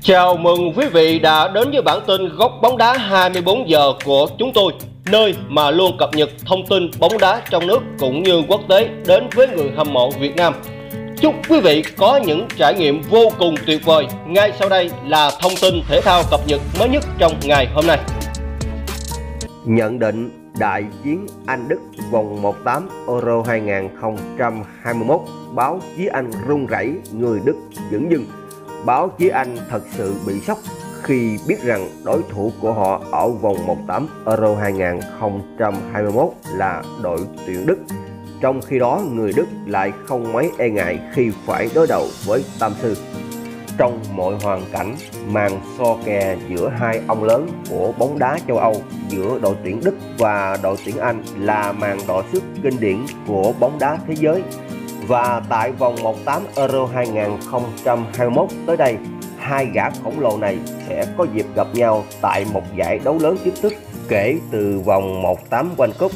Chào mừng quý vị đã đến với bản tin Góc bóng đá 24 giờ của chúng tôi, nơi mà luôn cập nhật thông tin bóng đá trong nước cũng như quốc tế đến với người hâm mộ Việt Nam. Chúc quý vị có những trải nghiệm vô cùng tuyệt vời. Ngay sau đây là thông tin thể thao cập nhật mới nhất trong ngày hôm nay. Nhận định đại chiến Anh Đức vòng 1/8 Euro 2021, báo chí Anh run rẩy, người Đức dửng dưng. Báo chí Anh thật sự bị sốc khi biết rằng đối thủ của họ ở vòng 1/8 Euro 2021 là đội tuyển Đức. Trong khi đó, người Đức lại không mấy e ngại khi phải đối đầu với tam sư. Trong mọi hoàn cảnh, màn so kè giữa hai ông lớn của bóng đá châu Âu, giữa đội tuyển Đức và đội tuyển Anh là màn đọ sức kinh điển của bóng đá thế giới. Và tại vòng 1/8 Euro 2021 tới đây, hai gã khổng lồ này sẽ có dịp gặp nhau tại một giải đấu lớn chính thức kể từ vòng 1/8 World Cup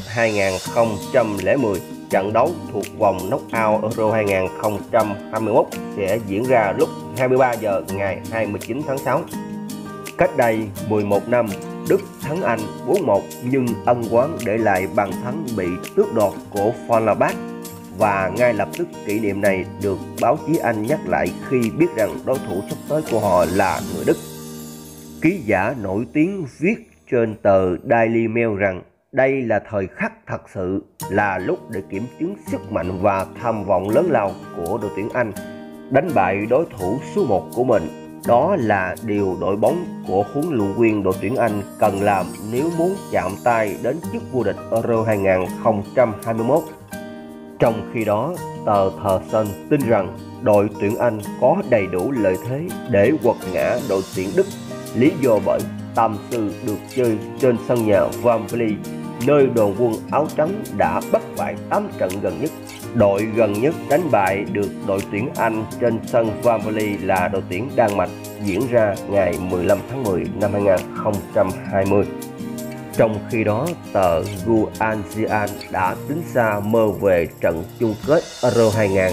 2010. Trận đấu thuộc vòng knock-out Euro 2021 sẽ diễn ra lúc 23 giờ ngày 29 tháng 6. Cách đây 11 năm, Đức thắng Anh 4-1 nhưng ân oán để lại bàn thắng bị tước đoạt của Fenerbahce. Và ngay lập tức kỷ niệm này được báo chí Anh nhắc lại khi biết rằng đối thủ sắp tới của họ là người Đức. Ký giả nổi tiếng viết trên tờ Daily Mail rằng đây là thời khắc thật sự, là lúc để kiểm chứng sức mạnh và tham vọng lớn lao của đội tuyển Anh, đánh bại đối thủ số 1 của mình. Đó là điều đội bóng của huấn luyện viên đội tuyển Anh cần làm nếu muốn chạm tay đến chức vô địch Euro 2021. Trong khi đó, tờ The Sun tin rằng đội tuyển Anh có đầy đủ lợi thế để quật ngã đội tuyển Đức. Lý do bởi tam sư được chơi trên sân nhà Wembley, nơi đoàn quân áo trắng đã bất bại 8 trận gần nhất. Đội gần nhất đánh bại được đội tuyển Anh trên sân Wembley là đội tuyển Đan Mạch, diễn ra ngày 15 tháng 10 năm 2020. Trong khi đó, tờ Guardian đã tính xa mơ về trận chung kết Euro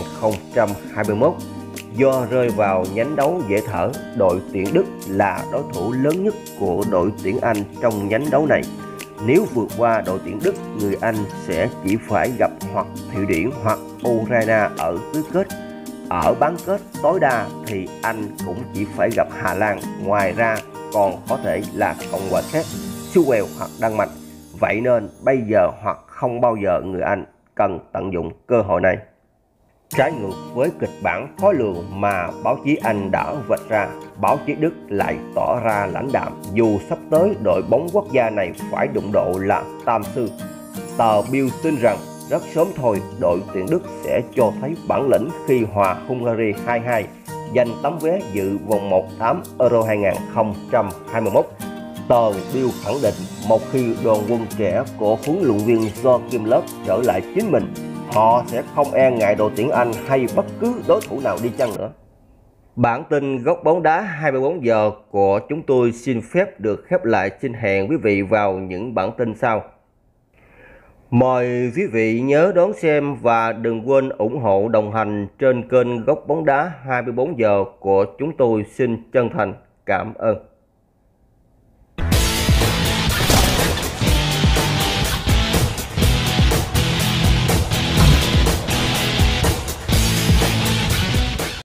2021. Do rơi vào nhánh đấu dễ thở, đội tuyển Đức là đối thủ lớn nhất của đội tuyển Anh trong nhánh đấu này. Nếu vượt qua đội tuyển Đức, người Anh sẽ chỉ phải gặp hoặc Thụy Điển hoặc Ukraine ở tứ kết. Ở bán kết tối đa thì Anh cũng chỉ phải gặp Hà Lan, ngoài ra còn có thể là Cộng hòa Séc, Suez hoặc Đan Mạch. Vậy nên bây giờ hoặc không bao giờ người Anh cần tận dụng cơ hội này. Trái ngược với kịch bản khó lường mà báo chí Anh đã vạch ra, báo chí Đức lại tỏ ra lãnh đạm dù sắp tới đội bóng quốc gia này phải đụng độ là tam sư. Tờ Bild tin rằng rất sớm thôi đội tuyển Đức sẽ cho thấy bản lĩnh khi hòa Hungary 2-2, giành tấm vé dự vòng 1/8 Euro 2021. Tờ Bild khẳng định một khi đoàn quân trẻ của huấn luyện viên Joachim Löw trở lại chính mình, họ sẽ không e ngại đội tuyển Anh hay bất cứ đối thủ nào đi chăng nữa. Bản tin Góc bóng đá 24 giờ của chúng tôi xin phép được khép lại. Xin hẹn quý vị vào những bản tin sau. Mời quý vị nhớ đón xem và đừng quên ủng hộ đồng hành trên kênh Góc bóng đá 24 giờ của chúng tôi. Xin chân thành cảm ơn.